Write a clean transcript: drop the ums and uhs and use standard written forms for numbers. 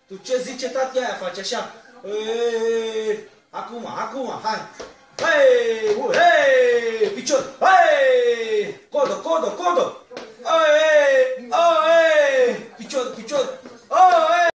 Tu ce zice tati aia? Face așa. Acum, hai. Hei, hei!